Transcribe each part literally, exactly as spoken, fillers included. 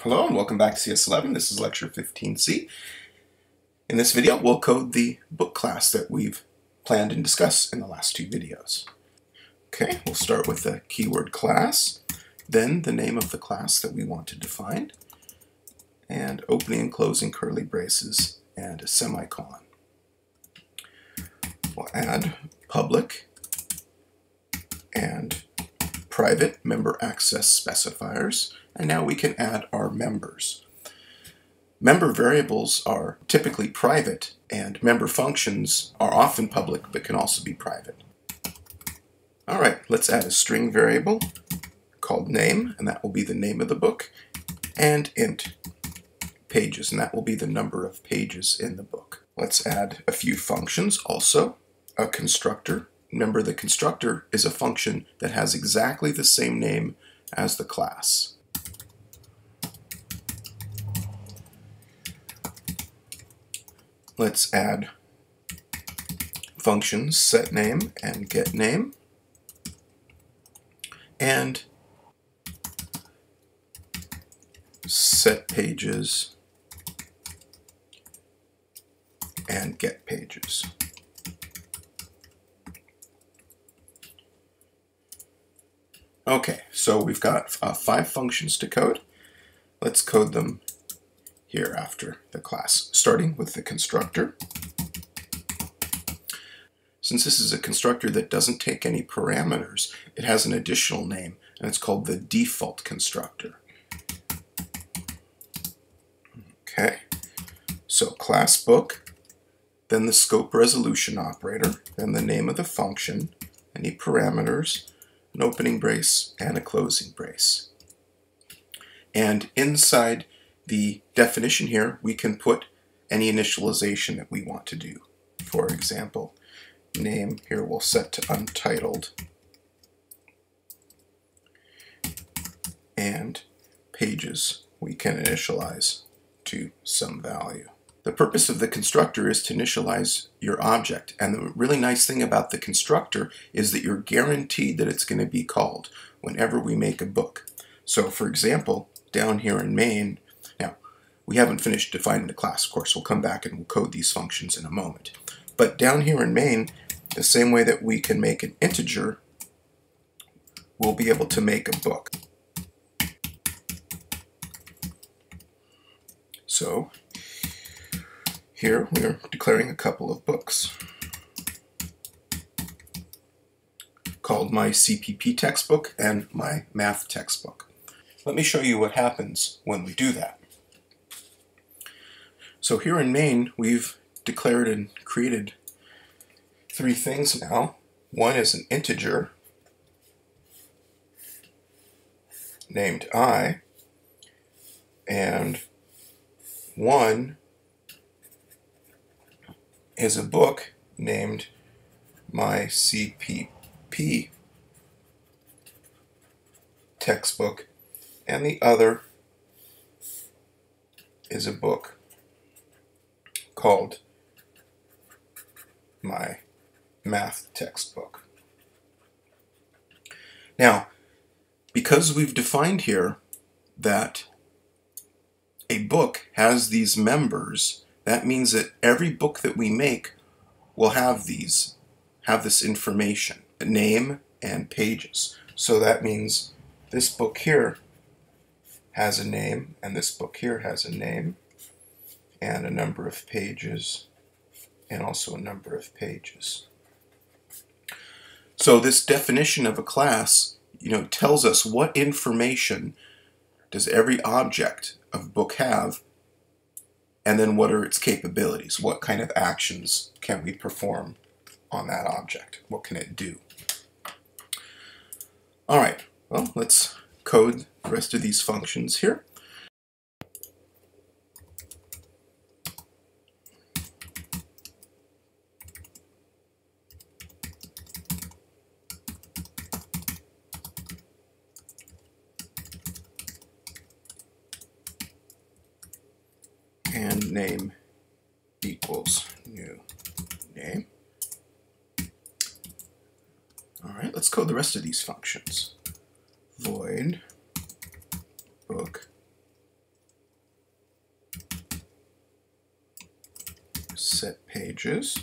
Hello and welcome back to C S eleven. This is lecture fifteen C. In this video, we'll code the book class that we've planned and discussed in the last two videos. Okay, we'll start with the keyword class, then the name of the class that we want to define, and opening and closing curly braces and a semicolon. We'll add public and private member access specifiers, and now we can add our members. Member variables are typically private, and member functions are often public but can also be private. All right, let's add a string variable called name, and that will be the name of the book, and int pages, and that will be the number of pages in the book. Let's add a few functions also. A constructor. Remember, the constructor is a function that has exactly the same name as the class. Let's add functions setName and getName, and setPages and getPages. Okay, so we've got uh, five functions to code. Let's code them here after the class, starting with the constructor. Since this is a constructor that doesn't take any parameters, it has an additional name, and it's called the default constructor. Okay, so class book, then the scope resolution operator, then the name of the function, any parameters, an opening brace, and a closing brace. And inside the definition here, we can put any initialization that we want to do. For example, name here we'll set to untitled, and pages we can initialize to some value. The purpose of the constructor is to initialize your object, and the really nice thing about the constructor is that you're guaranteed that it's going to be called whenever we make a book. So for example, down here in main, now we haven't finished defining the class, of course, we'll come back and we'll code these functions in a moment. But down here in main, the same way that we can make an integer, we'll be able to make a book. So here we are declaring a couple of books called my C P P textbook and my math textbook. Let me show you what happens when we do that. So here in main, we've declared and created three things now. One is an integer named I, and one is a book named my C P P textbook, and the other is a book called my math textbook. Now, because we've defined here that a book has these members, that means that every book that we make will have these, have this information, a name and pages. So that means this book here has a name, and this book here has a name, and a number of pages, and also a number of pages. So this definition of a class, you know, tells us what information does every object of book have, and then what are its capabilities? What kind of actions can we perform on that object? What can it do? All right, well, let's code the rest of these functions here. And name equals new name. All right, let's code the rest of these functions. Void book set pages.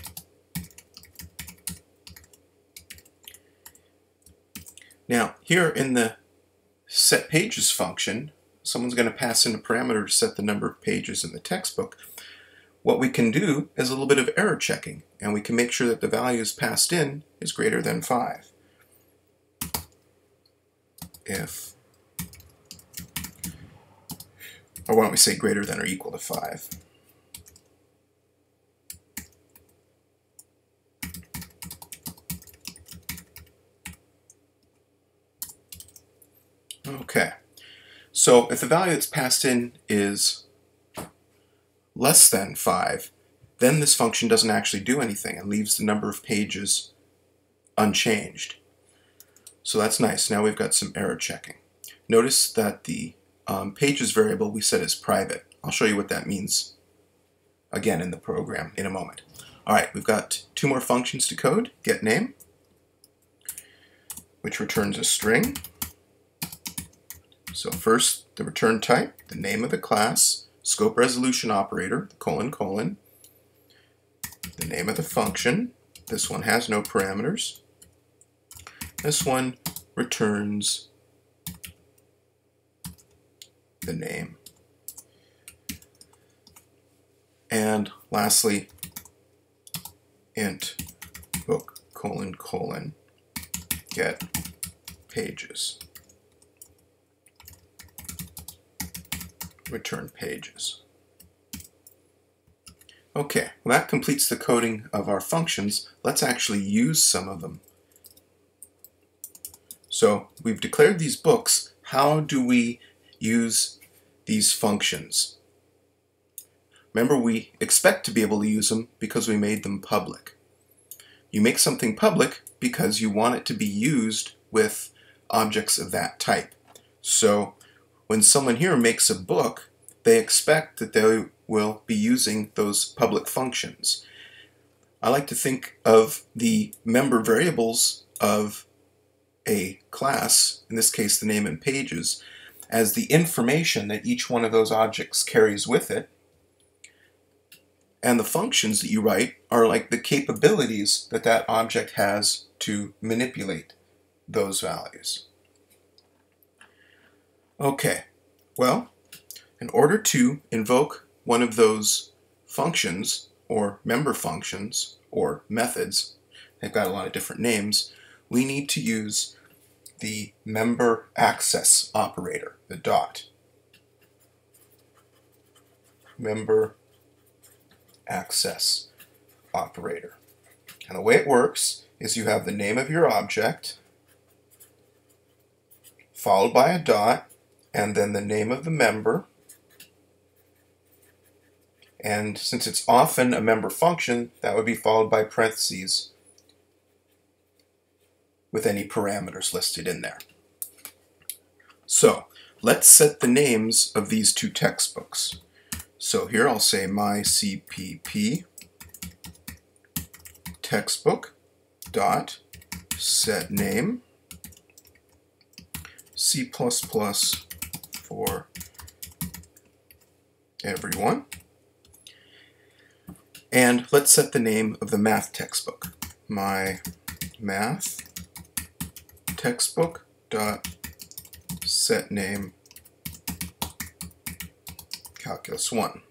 Now, here in the set pages function, someone's going to pass in a parameter to set the number of pages in the textbook. What we can do is a little bit of error checking, and we can make sure that the values passed in is greater than five. If, or why don't we say greater than or equal to five. Okay, so if the value that's passed in is less than five, then this function doesn't actually do anything and leaves the number of pages unchanged. So that's nice. Now we've got some error checking. Notice that the um, pages variable we set is private. I'll show you what that means again in the program in a moment. Alright, we've got two more functions to code. GetName, which returns a string. So first, the return type, the name of the class, scope resolution operator, the colon colon, the name of the function. This one has no parameters. This one returns the name. And lastly, int book colon colon get pages. Return pages. Okay, well that completes the coding of our functions. Let's actually use some of them. So we've declared these books. How do we use these functions? Remember, we expect to be able to use them because we made them public. You make something public because you want it to be used with objects of that type. So when someone here makes a book, they expect that they will be using those public functions. I like to think of the member variables of a class, in this case the name and pages, as the information that each one of those objects carries with it. And the functions that you write are like the capabilities that that object has to manipulate those values. Okay, well, in order to invoke one of those functions, or member functions, or methods, they've got a lot of different names, we need to use the member access operator, the dot. Member access operator. And the way it works is you have the name of your object, followed by a dot, and then the name of the member. And since it's often a member function, that would be followed by parentheses with any parameters listed in there. So let's set the names of these two textbooks. So here I'll say my C P P textbook dot set name C plus plus for everyone. And let's set the name of the math textbook. My math textbook dot set name calculus one.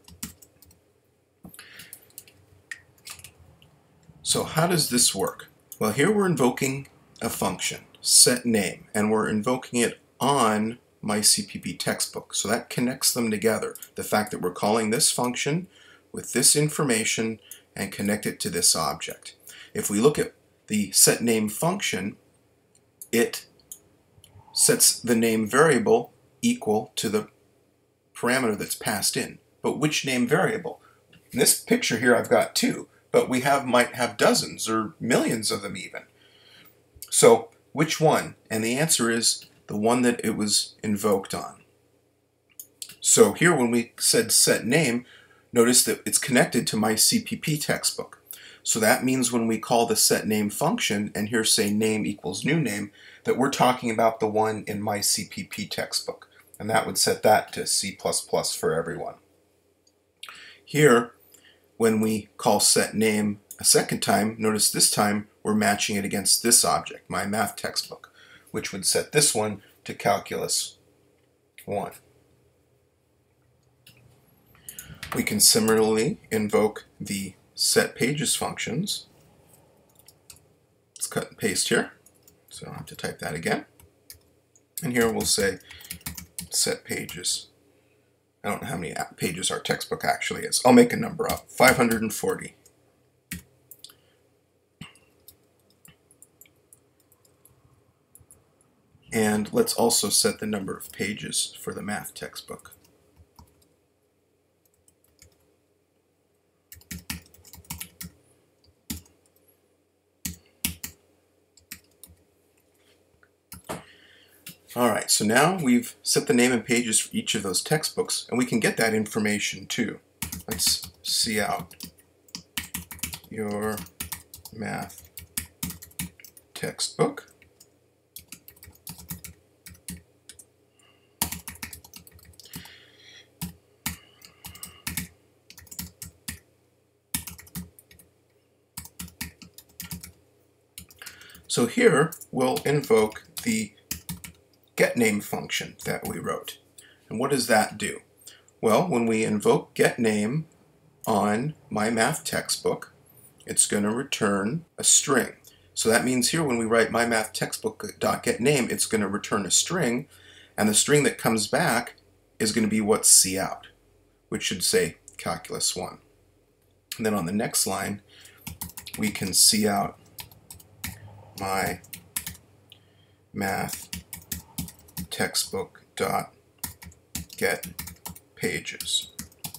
So how does this work? Well, here we're invoking a function, set name, and we're invoking it on my C P P textbook. So that connects them together. The fact that we're calling this function with this information and connect it to this object. If we look at the set name function, it sets the name variable equal to the parameter that's passed in. But which name variable? In this picture here I've got two, but we have might have dozens or millions of them even. So which one? And the answer is the one that it was invoked on. So here when we said set name, notice that it's connected to my C P P textbook. So that means when we call the set name function, and here say name equals new name, that we're talking about the one in my C P P textbook. And that would set that to C plus plus for everyone. Here, when we call set name a second time, notice this time we're matching it against this object, my math textbook, which would set this one to calculus one. We can similarly invoke the set pages functions. Let's cut and paste here, so I don't have to type that again. And here we'll say set pages. I don't know how many pages our textbook actually is. I'll make a number up, five hundred forty. And let's also set the number of pages for the math textbook. Alright, so now we've set the name and pages for each of those textbooks, and we can get that information too. Let's see out your math textbook. So here we'll invoke the getName function that we wrote. And what does that do? Well, when we invoke getName on my math textbook, it's going to return a string. So that means here when we write my math textbook.getName, it's going to return a string, and the string that comes back is going to be what's cout, which should say calculus one. And then on the next line, we can cout my math textbook dot get pages.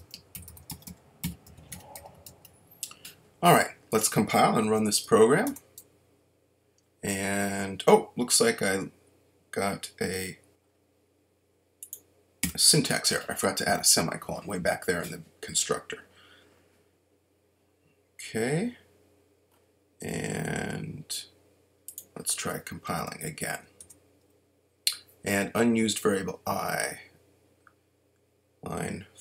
All right, let's compile and run this program. And oh, looks like I got a, a syntax error. I forgot to add a semicolon way back there in the constructor. Okay, and let's try compiling again. And unused variable I, line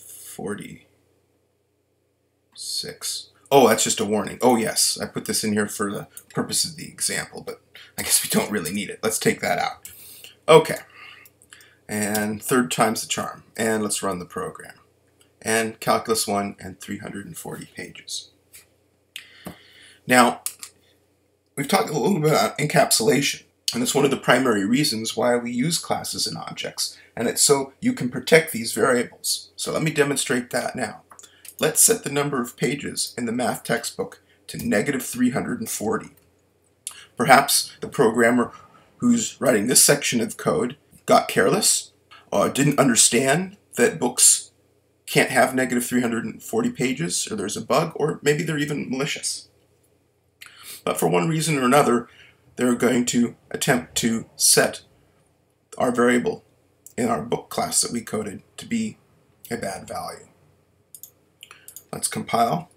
forty-six. Oh, that's just a warning. Oh yes, I put this in here for the purpose of the example, but I guess we don't really need it. Let's take that out. Okay, and third time's the charm. And let's run the program. And calculus one and three hundred forty pages. Now, we've talked a little bit about encapsulation. And it's one of the primary reasons why we use classes and objects, and it's so you can protect these variables. So let me demonstrate that now. Let's set the number of pages in the math textbook to negative three hundred forty. Perhaps the programmer who's writing this section of code got careless, or didn't understand that books can't have negative three hundred forty pages, or there's a bug, or maybe they're even malicious. But for one reason or another, they're going to attempt to set our variable in our book class that we coded to be a bad value. Let's compile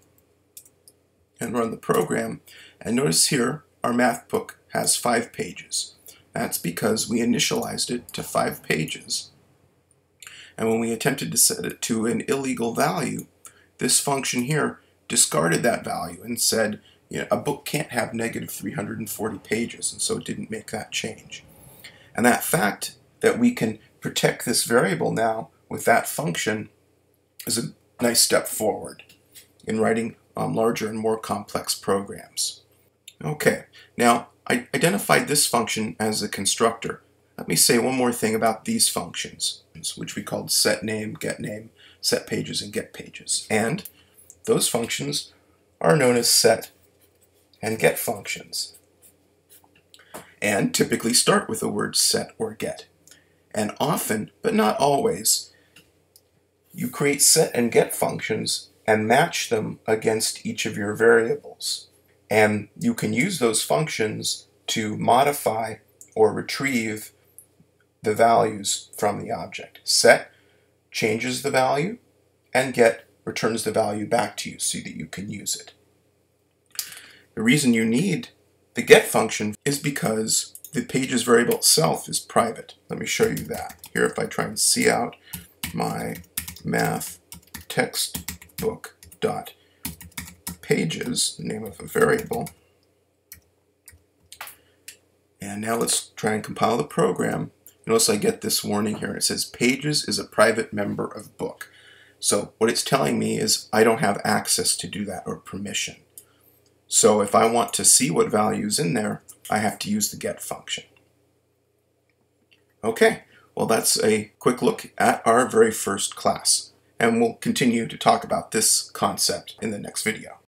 and run the program. And notice here our math book has five pages. That's because we initialized it to five pages. And when we attempted to set it to an illegal value, this function here discarded that value and said, you know, a book can't have negative three hundred forty pages, and so it didn't make that change. And that fact that we can protect this variable now with that function is a nice step forward in writing um, larger and more complex programs. Okay, now I identified this function as a constructor. Let me say one more thing about these functions, which we called setName, getName, setPages, and getPages. And those functions are known as set and get functions, and typically start with the word set or get. And often, but not always, you create set and get functions and match them against each of your variables. And you can use those functions to modify or retrieve the values from the object. Set changes the value, and get returns the value back to you so that you can use it. The reason you need the get function is because the pages variable itself is private. Let me show you that. Here, if I try and cout my math textbook dot pages, the name of a variable. And now let's try and compile the program. Notice I get this warning here. It says pages is a private member of book. So what it's telling me is I don't have access to do that, or permission. So if I want to see what value is in there, I have to use the get function. Okay, well that's a quick look at our very first class. And we'll continue to talk about this concept in the next video.